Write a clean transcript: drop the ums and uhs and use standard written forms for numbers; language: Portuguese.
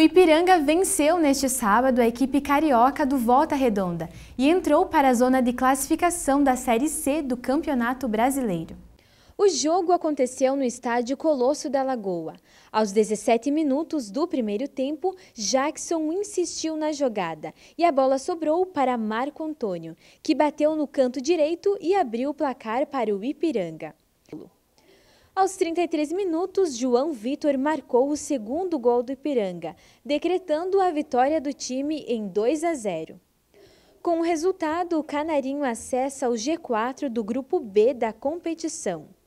Ipiranga venceu neste sábado a equipe carioca do Volta Redonda e entrou para a zona de classificação da Série C do Campeonato Brasileiro. O jogo aconteceu no estádio Colosso da Lagoa. Aos 17 minutos do primeiro tempo, Jackson insistiu na jogada e a bola sobrou para Marco Antônio, que bateu no canto direito e abriu o placar para o Ipiranga. Aos 33 minutos, João Vitor marcou o segundo gol do Ipiranga, decretando a vitória do time em 2-0. Com o resultado, o Canarinho acessa o G4 do Grupo B da competição.